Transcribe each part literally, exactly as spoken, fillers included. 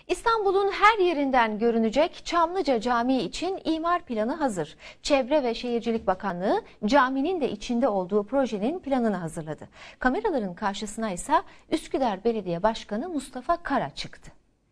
İstanbul'un her yerinden görünecek Çamlıca Camii için imar planı hazır. Çevre ve Şehircilik Bakanlığı caminin de içinde olduğu projenin planını hazırladı. Kameraların karşısına ise Üsküdar Belediye Başkanı Mustafa Kara çıktı.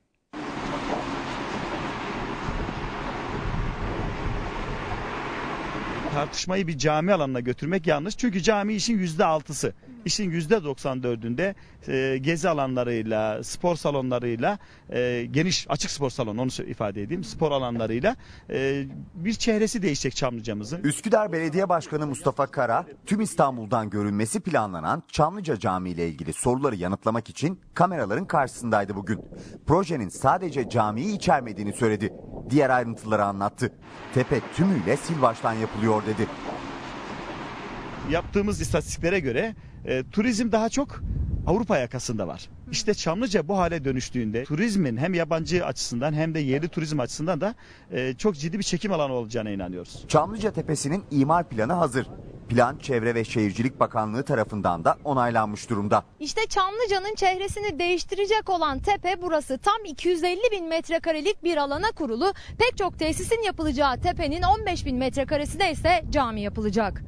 Tartışmayı bir cami alanına götürmek yanlış. Çünkü cami işin yüzde altısı. İşin yüzde doksan dördünde e, gezi alanlarıyla, spor salonlarıyla, e, geniş açık spor salonu onu ifade edeyim, spor alanlarıyla e, bir çehresi değişecek Çamlıca'mızın. Üsküdar Belediye Başkanı Mustafa Kara, tüm İstanbul'dan görünmesi planlanan Çamlıca Camii ile ilgili soruları yanıtlamak için kameraların karşısındaydı bugün. Projenin sadece camiyi içermediğini söyledi. Diğer ayrıntıları anlattı. Tepe tümüyle sil baştan yapılıyor dedi. Yaptığımız istatistiklere göre e, turizm daha çok Avrupa yakasında var. İşte Çamlıca bu hale dönüştüğünde turizmin hem yabancı açısından hem de yerli turizm açısından da e, çok ciddi bir çekim alanı olacağına inanıyoruz. Çamlıca Tepesi'nin imar planı hazır. Plan Çevre ve Şehircilik Bakanlığı tarafından da onaylanmış durumda. İşte Çamlıca'nın çehresini değiştirecek olan tepe burası. Tam iki yüz elli bin metrekarelik bir alana kurulu. Pek çok tesisin yapılacağı tepenin on beş bin metrekaresine ise cami yapılacak.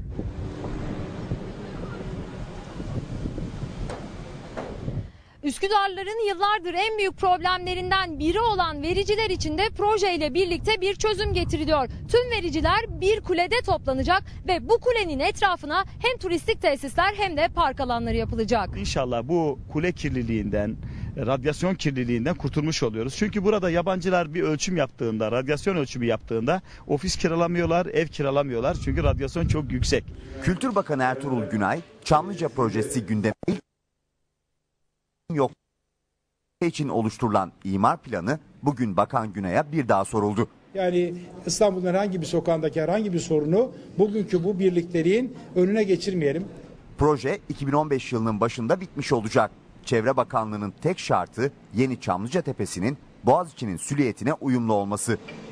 Üsküdarların yıllardır en büyük problemlerinden biri olan vericiler için de projeyle birlikte bir çözüm getiriliyor. Tüm vericiler bir kulede toplanacak ve bu kulenin etrafına hem turistik tesisler hem de park alanları yapılacak. İnşallah bu kule kirliliğinden, radyasyon kirliliğinden kurtulmuş oluyoruz. Çünkü burada yabancılar bir ölçüm yaptığında, radyasyon ölçümü yaptığında ofis kiralamıyorlar, ev kiralamıyorlar. Çünkü radyasyon çok yüksek. Kültür Bakanı Ertuğrul Günay, Çamlıca projesi gündeme yok için oluşturulan imar planı bugün Bakan Günay'a bir daha soruldu. Yani İstanbul'un herhangi bir sokağındaki herhangi bir sorunu bugünkü bu birlikteliğin önüne geçirmeyelim. Proje iki bin on beş yılının başında bitmiş olacak. Çevre Bakanlığı'nın tek şartı yeni Çamlıca Tepesi'nin Boğaziçi'nin süliyetine uyumlu olması.